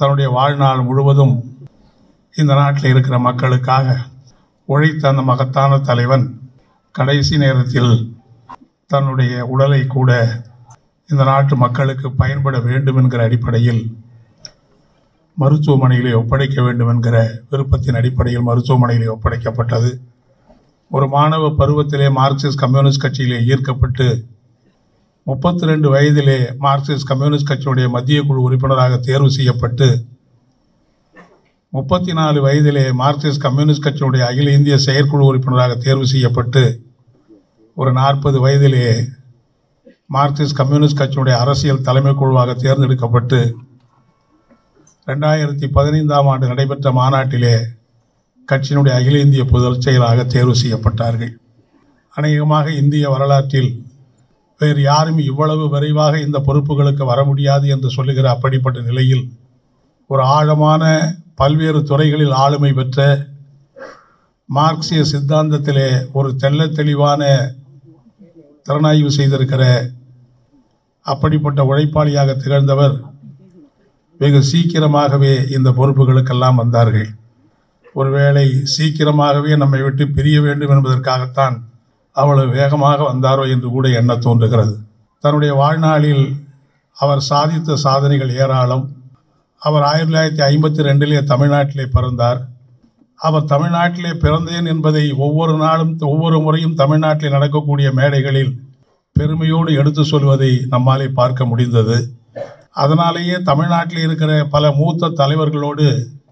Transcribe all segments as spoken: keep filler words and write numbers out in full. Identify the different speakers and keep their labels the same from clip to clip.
Speaker 1: தன்னுடைய வாழ்நாள் முழுவதும் இந்த நாட்டில் இருக்கிற மக்களுக்காக உழைத்த அந்த மகத்தான தலைவன் கடைசி நேரத்தில் தன்னுடைய உடலை கூட இந்த நாட்டு மக்களுக்கு பயன்பட வேண்டும் என்கிற அடிப்படையில் மருத்துவமனையிலே ஒப்படைக்க வேண்டும் என்கிற விருப்பத்தின் அடிப்படையில் மருத்துவமனையிலே ஒப்படைக்கப்பட்டது. ஒரு மாணவ பருவத்திலே மார்க்சிஸ்ட் கம்யூனிஸ்ட் கட்சியிலே ஈர்க்கப்பட்டு முப்பத்தி ரெண்டு வயதிலே மார்க்சிஸ்ட் கம்யூனிஸ்ட் கட்சியுடைய மத்திய குழு உறுப்பினராக தேர்வு செய்யப்பட்டு முப்பத்தி நாலு வயதிலே மார்க்சிஸ்ட் கம்யூனிஸ்ட் கட்சியுடைய அகில இந்திய செயற்குழு உறுப்பினராக தேர்வு செய்யப்பட்டு ஒரு நாற்பது வயதிலே மார்க்சிஸ்ட் கம்யூனிஸ்ட் கட்சியுடைய அரசியல் தலைமை குழுவாக தேர்ந்தெடுக்கப்பட்டு ரெண்டாயிரத்தி பதினைந்தாம் ஆண்டு நடைபெற்ற மாநாட்டிலே கட்சியினுடைய அகில இந்திய பொதுச் செயலாளராக தேர்வு செய்யப்பட்டார்கள். அநேகமாக இந்திய வரலாற்றில் வேறு யாரும் இவ்வளவு விரைவாக இந்த பொறுப்புகளுக்கு வர முடியாது என்று சொல்லுகிற அப்படிப்பட்ட நிலையில் ஒரு ஆழமான பல்வேறு துறைகளில் ஆளுமை பெற்ற மார்க்சிய சித்தாந்தத்திலே ஒரு தெள்ள தெளிவான திறனாய்வு செய்திருக்கிற அப்படிப்பட்ட உழைப்பாளியாக திகழ்ந்தவர் வெகு சீக்கிரமாகவே இந்த பொறுப்புகளுக்கெல்லாம் வந்தார்கள். ஒருவேளை சீக்கிரமாகவே நம்மை விட்டு பிரிய வேண்டும் என்பதற்காகத்தான் அவ்வளவு வேகமாக வந்தாரோ என்று கூட எண்ண தோன்றுகிறது. தன்னுடைய வாழ்நாளில் அவர் சாதித்த சாதனைகள் ஏராளம். அவர் ஆயிரத்தி தொள்ளாயிரத்தி ஐம்பத்தி ரெண்டிலே தமிழ்நாட்டிலே பிறந்தார். அவர் தமிழ்நாட்டிலே பிறந்தேன் என்பதை ஒவ்வொரு நாளும் ஒவ்வொரு முறையும் தமிழ்நாட்டில் நடக்கக்கூடிய மேடைகளில் பெருமையோடு எடுத்து சொல்வதை நம்மாலே பார்க்க முடிந்தது. அதனாலேயே தமிழ்நாட்டில் இருக்கிற பல மூத்த தலைவர்களோடு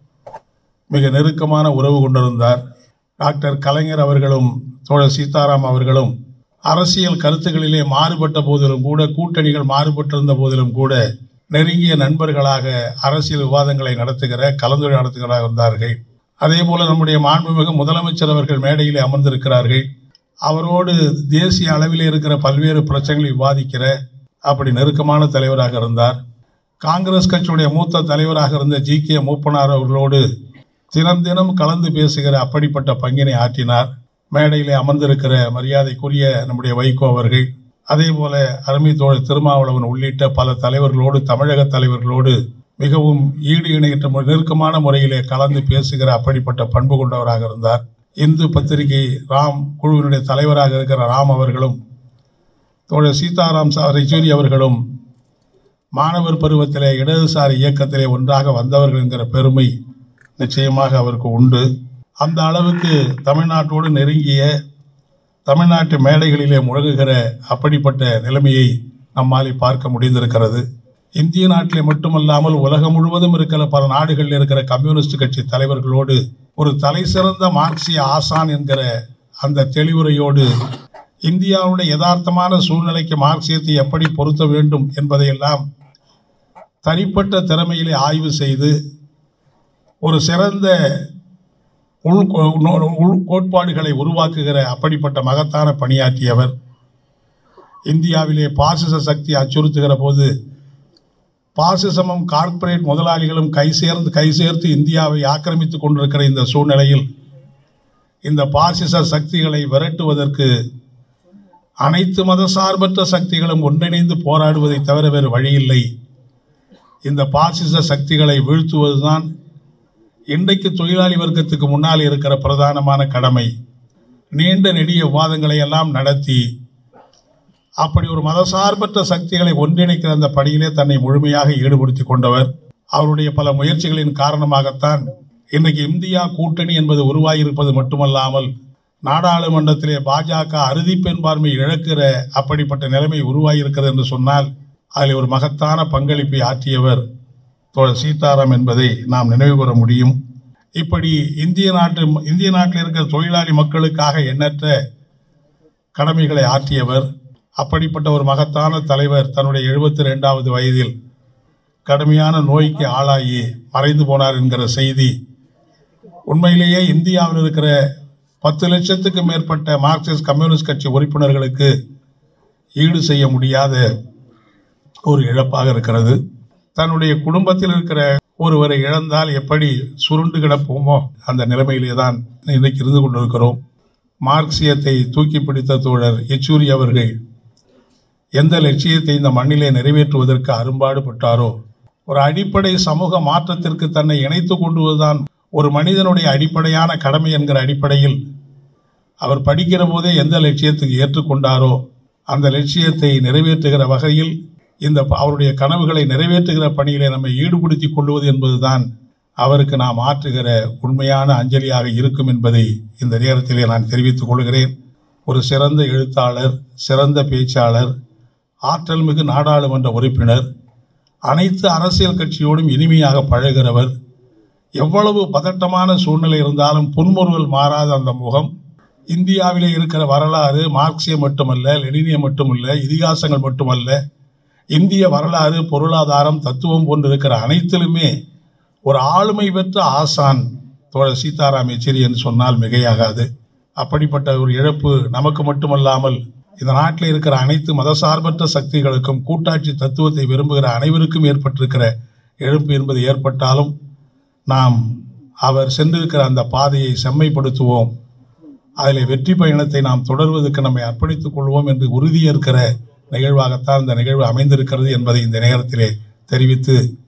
Speaker 1: மிக நெருக்கமான உறவு கொண்டிருந்தார். டாக்டர் கலைஞர் அவர்களும் தோழர் சீதாராம் அவர்களும் அரசியல் கருத்துக்களிலே மாறுபட்ட போதிலும் கூட, கூட்டணிகள் மாறுபட்டிருந்த போதிலும் கூட நெருங்கிய நண்பர்களாக அரசியல் விவாதங்களை நடத்துகிற கலந்துரை நடத்துகிறார்கள் இருந்தார்கள். அதே போல நம்முடைய மாண்புமிகு முதலமைச்சர் அவர்கள் மேடையிலே அமர்ந்திருக்கிறார்கள். அவரோடு தேசிய அளவில் இருக்கிற பல்வேறு பிரச்சனைகளை விவாதிக்கிற அப்படி நெருக்கமான தலைவராக இருந்தார். காங்கிரஸ் கட்சியுடைய மூத்த தலைவராக இருந்த ஜி கே மூப்பனார் அவர்களோடு தினம் தினம் கலந்து பேசுகிற அப்படிப்பட்ட பங்கினை ஆற்றினார். மேடையிலே அமர்ந்திருக்கிற மரியாதைக்குரிய நம்முடைய வைகோ அவர்கள், அதே போல அருமை தோழர் திருமாவளவன் உள்ளிட்ட பல தலைவர்களோடு, தமிழக தலைவர்களோடு மிகவும் ஈடு இணையற்ற நெருக்கமான முறையிலே கலந்து பேசுகிற அப்படிப்பட்ட பண்பு கொண்டவராக இருந்தார். இந்து பத்திரிகை ராம் குழுவினுடைய தலைவராக இருக்கிற ராம் அவர்களும் தோழர் சீதாராம் யெச்சூரி அவர்களும் மாணவர் பருவத்திலே இடதுசாரி இயக்கத்திலே ஒன்றாக வந்தவர்கள் என்கிற பெருமை நிச்சயமாக அவருக்கு உண்டு. அந்த அளவுக்கு தமிழ்நாட்டோடு நெருங்கிய, தமிழ்நாட்டு மேடைகளிலே முழங்குகிற அப்படிப்பட்ட நிலைமையை நம்மாலே பார்க்க முடிந்திருக்கிறது. இந்திய நாட்டிலே மட்டுமல்லாமல் உலகம் முழுவதும் இருக்கிற பல நாடுகளில் இருக்கிற கம்யூனிஸ்ட் கட்சி தலைவர்களோடு ஒரு தலை சிறந்த மார்க்சிய ஆசான் என்கிற அந்த தெளிவுரையோடு இந்தியாவுடைய யதார்த்தமான சூழ்நிலைக்கு மார்க்சியத்தை எப்படி பொருத்த வேண்டும் என்பதையெல்லாம் தனிப்பட்ட திறமையிலே ஆய்வு செய்து ஒரு சிறந்த உள் உள் கோட்பாடுகளை உருவாக்குகிற அப்படிப்பட்ட மகத்தான பணியாற்றியவர். இந்தியாவிலே பாசிச சக்தி அச்சுறுத்துகிற போது பாசிசமும் கார்ப்பரேட் முதலாளிகளும் கை சேர்ந்து கை சேர்த்து இந்தியாவை ஆக்கிரமித்துக் கொண்டிருக்கிற இந்த சூழ்நிலையில் இந்த பாசிச சக்திகளை விரட்டுவதற்கு அனைத்து மதசார்பற்ற சக்திகளும் ஒன்றிணைந்து போராடுவதை தவிர வேறு வழியில்லை. இந்த பாசிச சக்திகளை வீழ்த்துவதுதான் இன்றைக்கு தொழிலாளி வர்க்கத்துக்கு முன்னால் இருக்கிற பிரதானமான கடமை. நீண்ட நெடிய விவாதங்களை எல்லாம் நடத்தி அப்படி ஒரு மதசார்பற்ற சக்திகளை ஒன்றிணைக்கிற அந்த பணியிலே தன்னை முழுமையாக ஈடுபடுத்திக் கொண்டவர். அவருடைய பல முயற்சிகளின் காரணமாகத்தான் இன்றைக்கு இந்தியா கூட்டணி என்பது உருவாகியிருப்பது மட்டுமல்லாமல் நாடாளுமன்றத்திலே பாஜக அறுதி பெரும்பான்மை இழக்கிற அப்படிப்பட்ட நிலைமை உருவாகியிருக்கிறது என்று சொன்னால் அதில் ஒரு மகத்தான பங்களிப்பை ஆற்றியவர் தோழர் சீதாராம் என்பதை நாம் நினைவு கூற முடியும். இப்படி இந்திய நாட்டு இந்திய நாட்டில் இருக்கிற தொழிலாளி மக்களுக்காக எண்ணற்ற கடமைகளை ஆற்றியவர். அப்படிப்பட்ட ஒரு மகத்தான தலைவர் தன்னுடைய எழுபத்தி ரெண்டாவது வயதில் கடுமையான நோய்க்கு ஆளாகி மறைந்து போனார் என்கிற செய்தி உண்மையிலேயே இந்தியாவில் இருக்கிற பத்து லட்சத்துக்கு மேற்பட்ட மார்க்சிஸ்ட் கம்யூனிஸ்ட் கட்சி உறுப்பினர்களுக்கு ஈடு செய்ய முடியாத ஒரு இழப்பாக இருக்கிறது. தன்னுடைய குடும்பத்தில் இருக்கிற ஒருவரை இழந்தால் எப்படி சுருண்டு கிடப்போமோ அந்த நிலைமையிலே தான் இன்றைக்கு இருந்து கொண்டிருக்கிறோம். மார்க்சியத்தை தூக்கி பிடித்த தோழர் யெச்சூரி அவர்கள் எந்த லட்சியத்தை இந்த மண்ணிலே நிறைவேற்றுவதற்கு அரும்பாடுபட்டாரோ, ஒரு அடிப்படை சமூக மாற்றத்திற்கு தன்னை இணைத்து கொண்டுவதுதான் ஒரு மனிதனுடைய அடிப்படையான கடமை என்கிற அடிப்படையில் அவர் படிக்கிற போதே எந்த லட்சியத்துக்கு ஏற்றுக்கொண்டாரோ அந்த லட்சியத்தை நிறைவேற்றுகிற வகையில் இந்த அவருடைய கனவுகளை நிறைவேற்றுகிற பணியிலே நம்மை ஈடுபடுத்தி கொள்வது என்பதுதான் அவருக்கு நாம் ஆற்றுகிற உண்மையான அஞ்சலியாக இருக்கும் என்பதை இந்த நேரத்திலே நான் தெரிவித்துக் கொள்கிறேன். ஒரு சிறந்த எழுத்தாளர், சிறந்த பேச்சாளர், ஆற்றல் மிகு நாடாளுமன்ற உறுப்பினர், அனைத்து அரசியல் கட்சியோடும் இனிமையாக பழகிறவர், எவ்வளவு பதட்டமான சூழ்நிலை இருந்தாலும் புன்முறுவல் மாறாத அந்த முகம், இந்தியாவிலே இருக்கிற வரலாறு மார்க்சியம் மட்டுமல்ல, லெனினிய மட்டுமல்ல, இதிகாசங்கள் மட்டுமல்ல, இந்திய வரலாறு, பொருளாதாரம், தத்துவம் போன்று இருக்கிற அனைத்திலுமே ஒரு ஆளுமை பெற்ற ஆசான் தோழர் சீதாராம் யெச்சூரி என்று சொன்னால் மிகையாகாது. அப்படிப்பட்ட ஒரு இழப்பு நமக்கு மட்டுமல்லாமல் இந்த நாட்டில் இருக்கிற அனைத்து மதசார்பற்ற சக்திகளுக்கும், கூட்டாட்சி தத்துவத்தை விரும்புகிற அனைவருக்கும் ஏற்பட்டிருக்கிற இழப்பு என்பது ஏற்பட்டாலும் நாம் அவர் சென்றிருக்கிற அந்த பாதையை செம்மைப்படுத்துவோம், அதில் வெற்றி பயணத்தை நாம் தொடர்வதற்கு நம்மை அர்ப்பணித்துக் கொள்வோம் என்று உறுதியேற்கிற நிகழ்வாகத்தான் இந்த நிகழ்வு அமைந்திருக்கிறது என்பதை இந்த நேரத்திலே தெரிவித்து